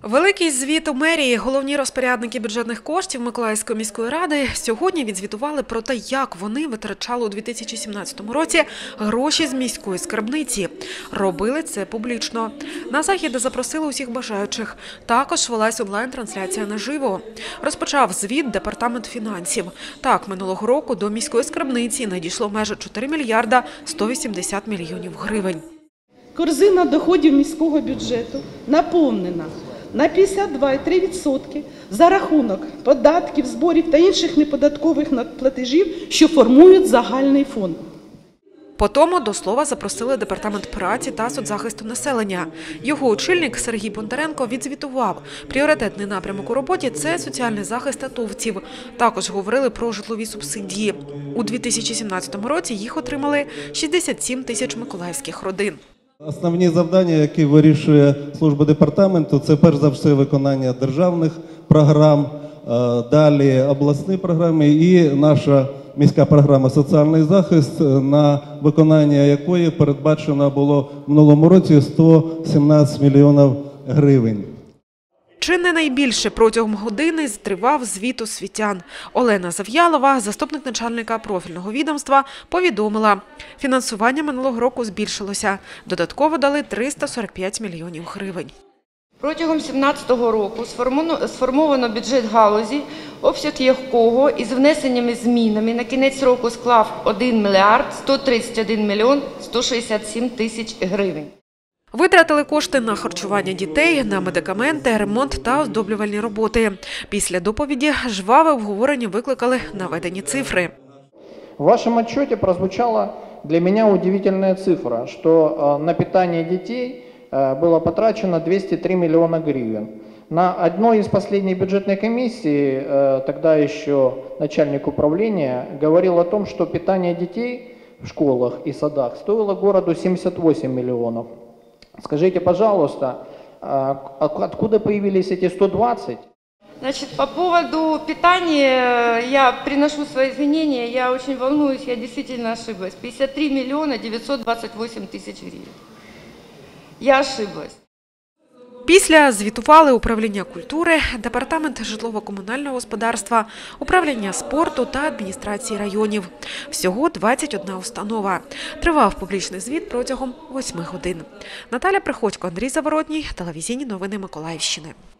Великий звіт у мерії. Головні розпорядники бюджетних коштів Миколаївської міської ради сьогодні відзвітували про те, як вони витрачали у 2017 році гроші з міської скарбниці. Робили це публічно. На захід запросили усіх бажаючих. Також велась онлайн-трансляція наживо. Розпочав звіт департамент фінансів. Так, минулого року до міської скарбниці надійшло майже 4 мільярда 180 мільйонів гривень. Корзина доходів міського бюджету наповнена на 52,3% за рахунок податків, зборів та інших неподаткових надплатежів, що формують загальний фонд. По тому до слова запросили департамент праці та соцзахисту населення. Його очільник Сергій Бондаренко відзвітував. Пріоритетний напрямок у роботі – це соціальний захист атовців. Також говорили про житлові субсидії. У 2017 році їх отримали 67 тисяч миколаївських родин. Основні завдання, які вирішує служба департаменту, це перш за все виконання державних програм, далі обласні програми і наша міська програма «Соціальний захист», на виконання якої передбачено було в минулому році 117 мільйонів гривень. Чи не найбільше протягом години тривав звіт освітян. Олена Зав'ялова, заступник начальника профільного відомства, повідомила, фінансування минулого року збільшилося. Додатково дали 345 мільйонів гривень. Протягом 2017 року сформовано бюджет галузі, обсяг якого із внесеннями змінами на кінець року склав 1 мільярд 131 мільйон 167 тисяч гривень. Витратили кошти на харчування дітей, на медикаменти, ремонт та оздоблювальні роботи. Після доповіді жваве обговорення викликали наведені цифри. В вашем отчете прозвучала для меня удивительная цифра, что на питание детей было потрачено 203 миллиона гривен. На одной из последних бюджетной комиссий, тогда еще начальник управления, говорил о том, что питание детей в школах и садах стоило городу 78 миллионов. Скажите, пожалуйста, откуда появились эти 120? Значит, по поводу питания я приношу свои извинения, я очень волнуюсь, я действительно ошиблась. 53 миллиона 928 тысяч гривен. Я ошиблась. Після звітували управління культури, департамент житлово-комунального господарства, управління спорту та адміністрації районів. Всього 21 установа. Тривав публічний звіт протягом 8 годин. Наталя Приходько, Андрій Заворотній, телевізійні новини Миколаївщини.